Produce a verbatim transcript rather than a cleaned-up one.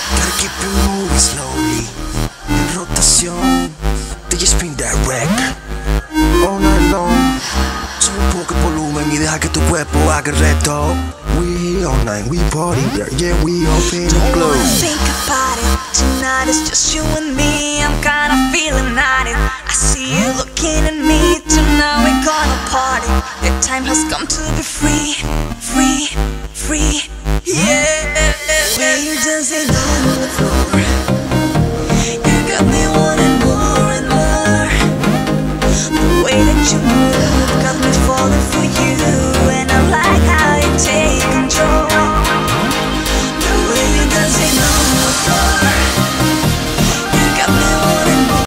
Gotta keep it moving slowly. En rotación, D J spin that wreck all night long. Sube un poco el volumen y deja que tu cuerpo haga el reto. We all night, we party, yeah, yeah, we open and Don't wanna close. think about it. Tonight it's just you and me. I'm kinda feeling naughty. I see you looking at me. Tonight we're gonna party. The time has come to be free, free, free. Yeah. Where does it go?